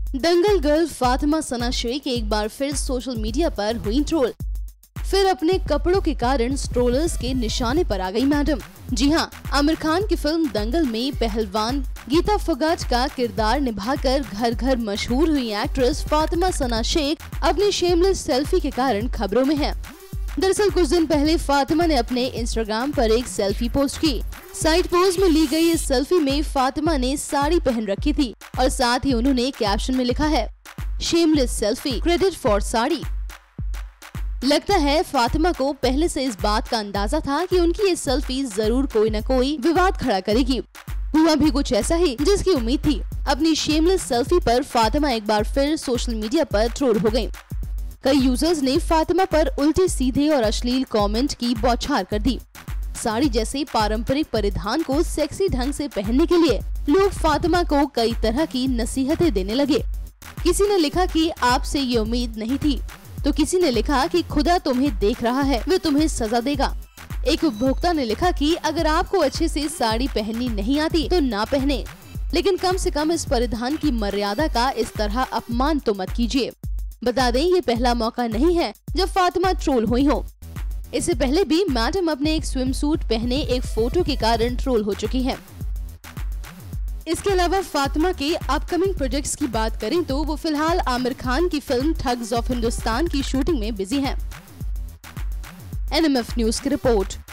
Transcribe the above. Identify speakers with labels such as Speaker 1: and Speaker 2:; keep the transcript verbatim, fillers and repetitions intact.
Speaker 1: दंगल girl Fatima Sana Shaikh एक बार फिर सोशल मीडिया पर हुई ट्रोल। फिर अपने कपड़ों के कारण ट्रोलर्स के निशाने पर आ गई मैडम। जी हाँ, आमिर खान की फिल्म दंगल में पहलवान गीता फोगाट का किरदार निभाकर घर घर मशहूर हुई एक्ट्रेस फातिमा सना शेख अपनी शेमलेस सेल्फी के कारण खबरों में है। दरअसल कुछ दिन पहले फातिमा ने अपने इंस्टाग्राम पर एक सेल्फी पोस्ट की। साइड पोज में ली गई इस सेल्फी में फातिमा ने साड़ी पहन रखी थी और साथ ही उन्होंने कैप्शन में लिखा है, shameless selfie credit for sari. लगता है फातिमा को पहले से इस बात का अंदाजा था कि उनकी ये सेल्फी जरूर कोई न कोई विवाद खड़ा करेगी। हुआ भी कुछ ऐसा ही जिसकी उम्मीद थी। अपनी शेमलेस सेल्फी पर फातिमा एक बार फिर सोशल मीडिया पर ट्रोल हो गयी। कई यूजर्स ने फातिमा पर उल्टे सीधे और अश्लील कमेंट की बौछार कर दी। साड़ी जैसे पारंपरिक परिधान को सेक्सी ढंग से पहनने के लिए लोग फातिमा को कई तरह की नसीहतें देने लगे। किसी ने लिखा कि आपसे ये उम्मीद नहीं थी, तो किसी ने लिखा कि खुदा तुम्हें देख रहा है, वह तुम्हें सजा देगा। एक उपभोक्ता ने लिखा कि अगर आपको अच्छे से साड़ी पहननी नहीं आती तो ना पहने, लेकिन कम से कम इस परिधान की मर्यादा का इस तरह अपमान तो मत कीजिए। बता दें, ये पहला मौका नहीं है जब फातिमा ट्रोल हुई हो। इससे पहले भी मैडम अपने एक स्विम सूट पहने एक फोटो के कारण ट्रोल हो चुकी हैं। इसके अलावा फातिमा के अपकमिंग प्रोजेक्ट्स की बात करें तो वो फिलहाल आमिर खान की फिल्म ठग्स ऑफ हिंदुस्तान की शूटिंग में बिजी हैं। एन एम एफ न्यूज की रिपोर्ट।